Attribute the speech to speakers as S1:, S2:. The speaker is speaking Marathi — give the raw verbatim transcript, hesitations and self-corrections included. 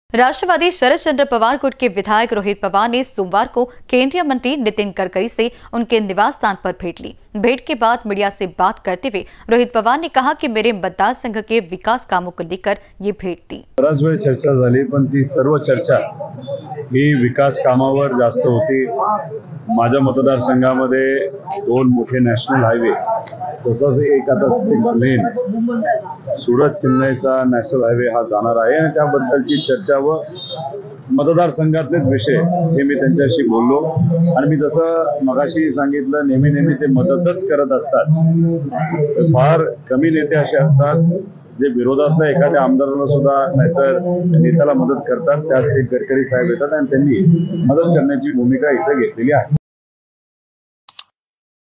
S1: राष्ट्रवादी शरद चंद्र पवार गुट के विधायक रोहित पवार ने सोमवार को केंद्रीय मंत्री नितिन गडकरी से उनके निवास स्थान पर भेंट ली। भेंट के बाद मीडिया से बात करते हुए रोहित पवार ने कहा कि मेरे मतदार संघ के विकास कामों को लेकर ये भेंट थी।
S2: बराच वेळ चर्चा झाली, पण ती सर्व चर्चा ही विकास कामावर जास्त होती। माझ्या मतदारसंघामध्ये दोन मोठे नॅशनल हायवे, तसंच एक आता सिक्स लेन सुरत चेन्नईचा नॅशनल हायवे हा जाणार आहे आणि त्याबद्दलची चर्चा व मतदारसंघातलेच विषय हे मी त्यांच्याशी बोललो। आणि मी जसं मगाशी सांगितलं, नेहमी नेहमी ते मदतच करत असतात। फार कमी नेते असे असतात जे विरोधातल्या एखाद्या आमदाराला सुद्धा नाहीतर नेत्याला मदत करतात। त्यात एक गडकरी साहेब येतात आणि त्यांनी मदत करण्याची भूमिका इथे घेतलेली आहे।